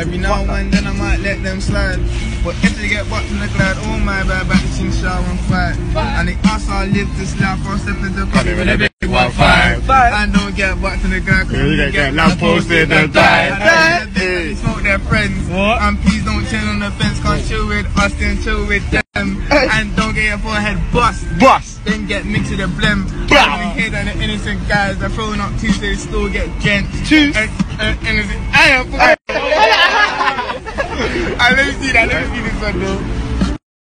Every now and then I might let them slide. But if they get bucked in the glide, oh my bad, back to sing shower and fight. And they ask how I live this life, I'll step in the coffee with a big 1-5. I don't get bucked in the glide, cause you get lamp posted and die. They smoke their friends. And please don't chill on the fence, can't chill with us, then chill with them. And don't get your forehead bust. Then get mixed with a blem. And we hear that the innocent guys are throwing up Tuesdays, still get gent. Innocent. Let me see this one though.